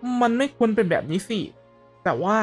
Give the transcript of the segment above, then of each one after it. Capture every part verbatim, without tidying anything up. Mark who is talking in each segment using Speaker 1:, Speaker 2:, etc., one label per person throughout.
Speaker 1: มันไม่ควรเป็นแบบนี้สิแต่ว่า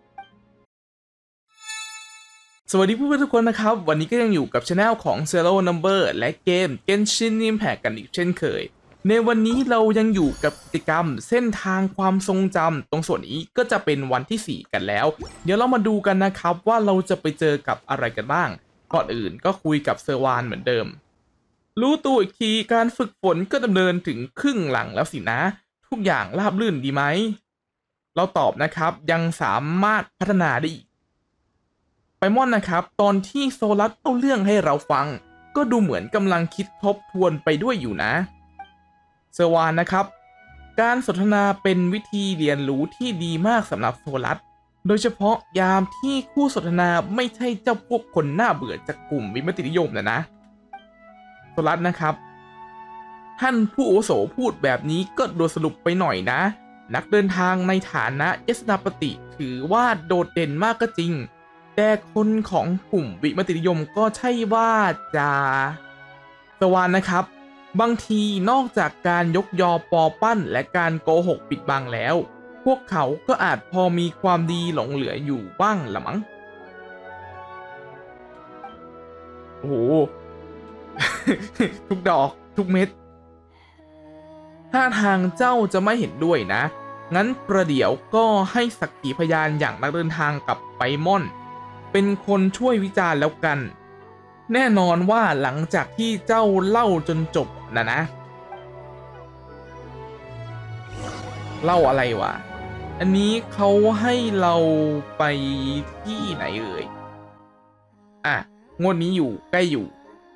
Speaker 1: สวัสดีเพื่อนๆทุกคนนะครับวันนี้ก็ยังอยู่กับช anel ของ Zero Number และเกม Genshin Impact กันอีกเช่นเคยในวันนี้เรายังอยู่กับกิจกรรมเส้นทางความทรงจำตรงส่วนนี้ก็จะเป็นวันที่สี่กันแล้วเดี๋ยวเรามาดูกันนะครับว่าเราจะไปเจอกับอะไรกันบ้างก่อนอื่นก็คุยกับเซอร์วานเหมือนเดิมรู้ตัวอีกทีการฝึกฝนก็ดำเนินถึงครึ่งหลังแล้วสินะทุกอย่างราบรื่นดีไหมเราตอบนะครับยังสามารถพัฒนาได้อีกไปมอนนะครับตอนที่โซลัสเล่าเรื่องให้เราฟังก็ดูเหมือนกำลังคิดทบทวนไปด้วยอยู่นะเซอร์วานนะครับการสนทนาเป็นวิธีเรียนรู้ที่ดีมากสำหรับโซลัสโดยเฉพาะยามที่คู่สนทนาไม่ใช่เจ้าพวกคนหน้าเบื่อจากกลุ่มวิมตินิยมนะนะโซลัสนะครับท่านผู้อาวุโสพูดแบบนี้ก็โดนสรุปไปหน่อยนะนักเดินทางในฐานะยศนาปฏิถือว่าโดดเด่นมากก็จริงแต่คนของกลุ่มวิมตินิยมก็ใช่ว่าจะสวานนะครับบางทีนอกจากการยกยอปอปั้นและการโกหกปิดบังแล้วพวกเขาก็อาจพอมีความดีหลงเหลืออยู่บ้างละมั้งโอ้โห ทุกดอกทุกเม็ดถ้าทางเจ้าจะไม่เห็นด้วยนะงั้นประเดี๋ยวก็ให้สักขีพยานอย่างนักเดินทางกับไปมอนเป็นคนช่วยวิจารณ์แล้วกันแน่นอนว่าหลังจากที่เจ้าเล่าจนจบนะนะเล่าอะไรวะอันนี้เขาให้เราไปที่ไหนเอ่ยอ่ะงวดนี้อยู่ใกล้อยู่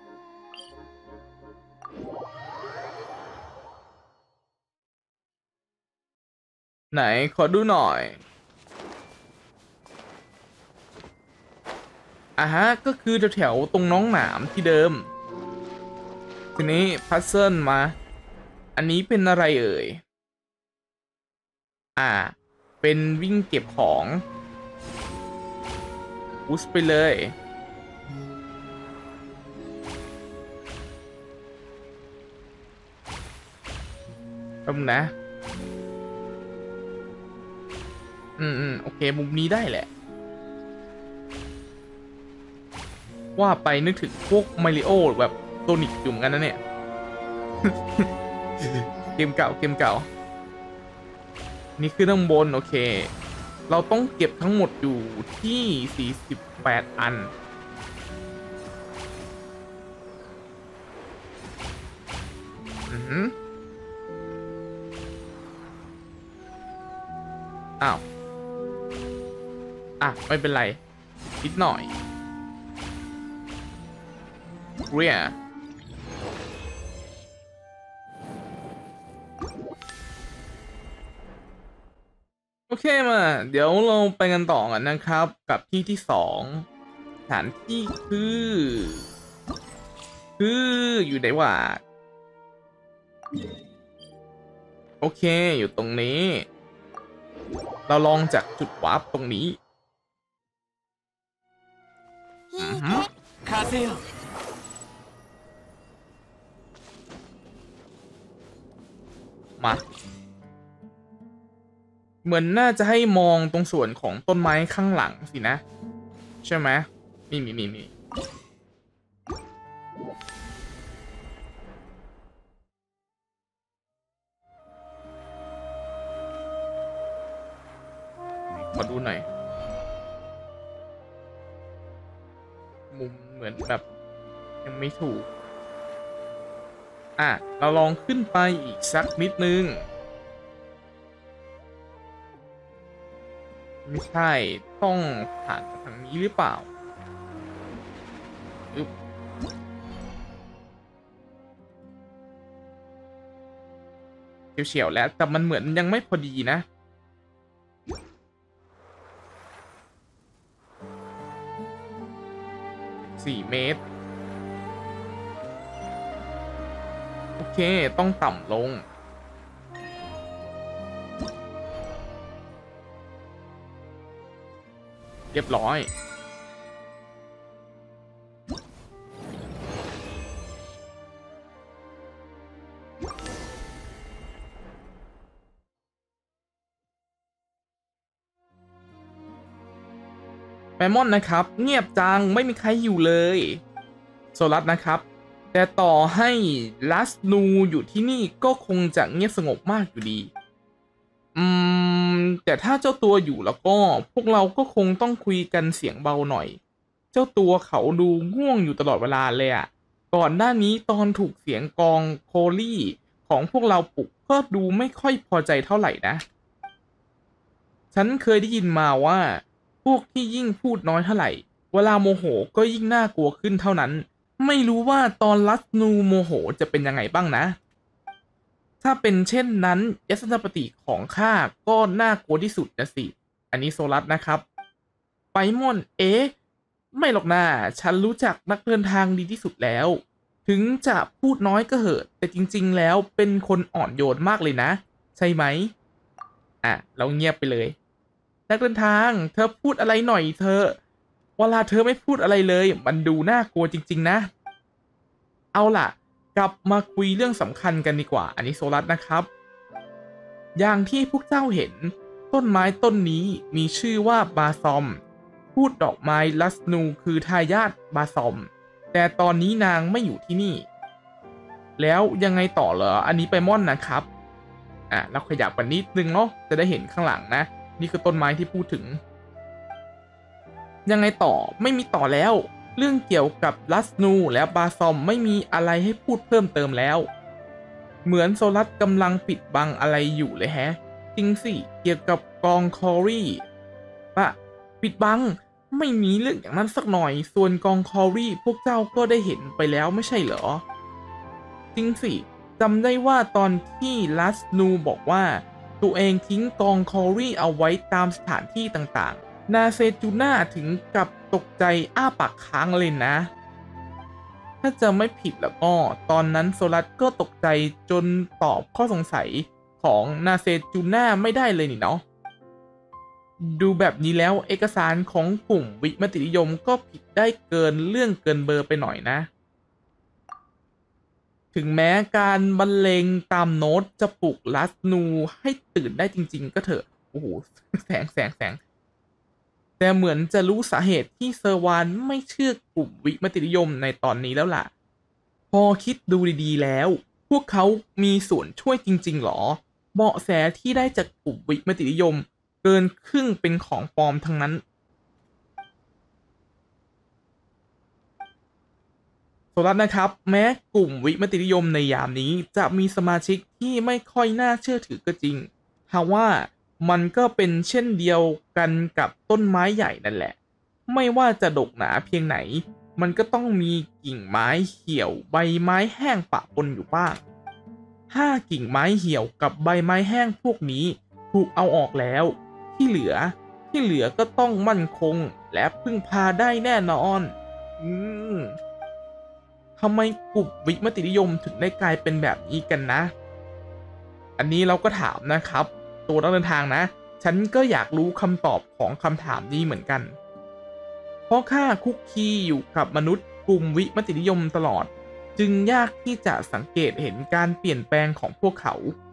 Speaker 1: ไหนขอดูหน่อยอ่ะฮะก็คือแถวๆตรงน้องหนามที่เดิมทีนี้พัซเซิลมาอันนี้เป็นอะไรเอ่ยอ่าเป็นวิ่งเก็บของอุสไปเลยแป๊บนะอืมอืมโอเคมุมนี้ได้แหละว่าไปนึกถึงพวกมาริโอแบบโซนิกอยู่เหมือนกันนะเนี่ย เกมเก่าเกมเก่านี่คือข้างบนโอเคเราต้องเก็บทั้งหมดอยู่ที่สี่สิบแปดอันอือหืออ้าวอ่ะไม่เป็นไรนิดหน่อยเรียโอเคมาเดี๋ยวเราไปกันต่อกันนะครับกับที่ที่สองสถานที่คือคืออยู่ไหนวะโอเคอยู่ตรงนี้เราลองจากจุดวาร์ปตรงนี้อือหือมาเหมือนน่าจะให้มองตรงส่วนของต้นไม้ข้างหลังสินะใช่ไหมมีมีมีมีขอดูหน่อยมุมเหมือนแบบยังไม่ถูกอ่ะเราลองขึ้นไปอีกสักนิดนึงไม่ใช่ต้องผ่านทางนี้หรือเปล่าอึ๊บเฉียวๆแล้วแต่มันเหมือนยังไม่พอดีนะสี่เมตรโอเคต้องต่ำลงเรียบร้อยไมมอนนะครับเงียบจังไม่มีใครอยู่เลยโซลัสนะครับแต่ต่อให้ลัสนูอยู่ที่นี่ก็คงจะเงียบสงบมากอยู่ดีอืมแต่ถ้าเจ้าตัวอยู่แล้วก็พวกเราก็คงต้องคุยกันเสียงเบาหน่อยเจ้าตัวเขาดูง่วงอยู่ตลอดเวลาเลยอะก่อนหน้านี้ตอนถูกเสียงกลองโคลี่ของพวกเราปลุกก็ดูไม่ค่อยพอใจเท่าไหร่นะฉันเคยได้ยินมาว่าพวกที่ยิ่งพูดน้อยเท่าไหร่เวลาโมโหก็ยิ่งน่ากลัวขึ้นเท่านั้นไม่รู้ว่าตอนลัสนูโมโหจะเป็นยังไงบ้างนะถ้าเป็นเช่นนั้นยัสนปฏิของข้าก็น่ากลัวที่สุดนะสิอันนี้โซลัสนะครับไปมอนเอ๊ะไม่หรอกนะฉันรู้จักนักเดินทางดีที่สุดแล้วถึงจะพูดน้อยก็เหอะแต่จริงๆแล้วเป็นคนอ่อนโยนมากเลยนะใช่ไหมอ่ะเราเงียบไปเลยนักเดินทางเธอพูดอะไรหน่อยเธอเวลาเธอไม่พูดอะไรเลยมันดูน่ากลัวจริงๆนะเอาล่ะกลับมาคุยเรื่องสำคัญกันดีกว่าอันนี้โซลัสนะครับอย่างที่พวกเจ้าเห็นต้นไม้ต้นนี้มีชื่อว่าบาซอมพูดดอกไม้ลัสนูคือทายาทบาซอมแต่ตอนนี้นางไม่อยู่ที่นี่แล้วยังไงต่อเหรออันนี้ไปม่อนนะครับอ่ะเราขยับไปนิดนึงเนาะจะได้เห็นข้างหลังนะนี่คือต้นไม้ที่พูดถึงยังไงต่อไม่มีต่อแล้วเรื่องเกี่ยวกับลัสนูและบาซอมไม่มีอะไรให้พูดเพิ่มเติมแล้วเหมือนโซลัสกำลังปิดบังอะไรอยู่เลยแฮะจริงสิเกี่ยวกับกองคอรี่ปะปิดบังไม่มีเรื่องอย่างนั้นสักหน่อยส่วนกองคอรี่พวกเจ้าก็ได้เห็นไปแล้วไม่ใช่เหรอจริงสิจำได้ว่าตอนที่ลัสนูบอกว่าตัวเองทิ้งกองคอรี่เอาไว้ตามสถานที่ต่างๆนาเซจูน่าถึงกับตกใจอ้าปากค้างเลยนะถ้าจะไม่ผิดแล้วก็ตอนนั้นโซลัสก็ตกใจจนตอบข้อสงสัยของนาเซจูน่าไม่ได้เลยนี่เนาะดูแบบนี้แล้วเอกสารของกลุ่มวิมตินิยมก็ผิดได้เกินเรื่องเกินเบอร์ไปหน่อยนะถึงแม้การบรรเลงตามโน้ตจะปลุกลัสนูให้ตื่นได้จริงๆก็เถอะโอ้โหแสงแสงแสงแต่เหมือนจะรู้สาเหตุที่เซอร์วานไม่เชื่อกลุ่มวิมตินิยมในตอนนี้แล้วล่ะพอคิดดูดีๆแล้วพวกเขามีส่วนช่วยจริงๆหรอเบาะแสที่ได้จากกลุ่มวิมตินิยมเกินครึ่งเป็นของปลอมทั้งนั้นโซลัสนะครับแม้กลุ่มวิมตินิยมในยามนี้จะมีสมาชิกที่ไม่ค่อยน่าเชื่อถือก็จริงทว่ามันก็เป็นเช่นเดียวกันกับต้นไม้ใหญ่นั่นแหละไม่ว่าจะดกหนาเพียงไหนมันก็ต้องมีกิ่งไม้เหี่ยวใบไม้แห้งปะปนอยู่บ้างถ้ากิ่งไม้เหี่ยวกับใบไม้แห้งพวกนี้ถูกเอาออกแล้วที่เหลือที่เหลือก็ต้องมั่นคงและพึ่งพาได้แน่นอนอืมทำไมกลุ่มวิมตินิยมถึงได้กลายเป็นแบบนี้กันนะอันนี้เราก็ถามนะครับตัวนักเดินทางนะฉันก็อยากรู้คำตอบของคำถามนี้เหมือนกันเพราะข้าคุกคีอยู่กับมนุษย์กลุ่มวิมตินิยมตลอดจึงยากที่จะสังเกตเห็นการเปลี่ยนแปลงของพวกเขา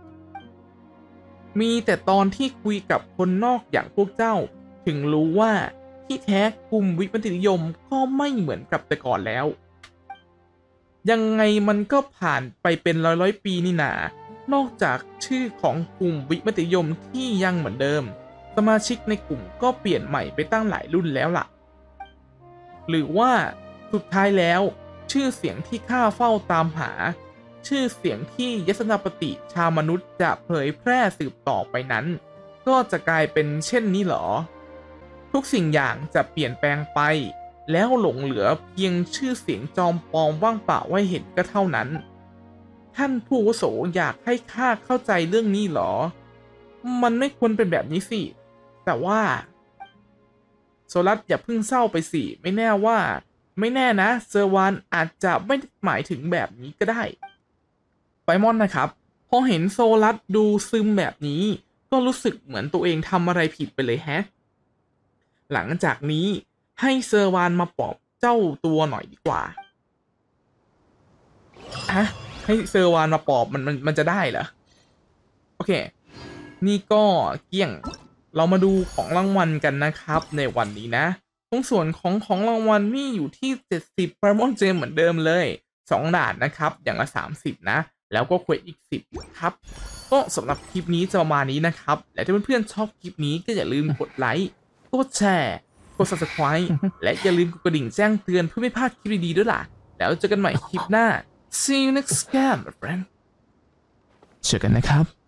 Speaker 1: มีแต่ตอนที่คุยกับคนนอกอย่างพวกเจ้าถึงรู้ว่าที่แท้กลุ่มวิมตินิยมก็ไม่เหมือนกับแต่ก่อนแล้วยังไงมันก็ผ่านไปเป็นร้อยร้อยปีนี่นานอกจากชื่อของกลุ่มวิมตินิยมที่ยังเหมือนเดิมสมาชิกในกลุ่มก็เปลี่ยนใหม่ไปตั้งหลายรุ่นแล้วล่ะหรือว่าสุดท้ายแล้วชื่อเสียงที่ข้าเฝ้าตามหาชื่อเสียงที่ยสนปฏิชาวมนุษย์จะเผยแพร่สืบต่อไปนั้นก็จะกลายเป็นเช่นนี้หรอทุกสิ่งอย่างจะเปลี่ยนแปลงไปแล้วหลงเหลือเพียงชื่อเสียงจอมปลอมว่างเปล่าไว้เห็นก็เท่านั้นท่านผู้อาวุโสอยากให้ข้าเข้าใจเรื่องนี้หรอมันไม่ควรเป็นแบบนี้สิแต่ว่าโซลัสอย่าเพิ่งเศร้าไปสิไม่แน่ว่าไม่แน่นะเซอร์วานอาจจะไม่หมายถึงแบบนี้ก็ได้ไฟมอนนะครับพอเห็นโซลัสดูซึมแบบนี้ก็รู้สึกเหมือนตัวเองทำอะไรผิดไปเลยแฮะหลังจากนี้ให้เซอร์วานมาปลอบเจ้าตัวหน่อยดีกว่าอะให้เซอร์วานมาปลอบมันมันมันจะได้เหรอโอเคนี่ก็เกี่ยงเรามาดูของรางวัลกันนะครับในวันนี้นะตรงส่วนของของรางวัลนี่อยู่ที่เจ็ดสิบ Paramount Gem เหมือนเดิมเลยสองด่านนะครับอย่างละสามสิบนะแล้วก็เควสอีกสิบครับก็สำหรับคลิปนี้จะประมาณนี้นะครับและถ้าเพื่อนๆชอบคลิปนี้ก็อย่าลืมกดไลค์กดแชร์กด Subscribe และอย่าลืมกดกระดิ่งแจ้งเตือนเพื่อไม่พลาดคลิปดีๆด้วยล่ะแล้วเจอกันใหม่คลิปหน้า See you next time my friend เจอกันนะครับ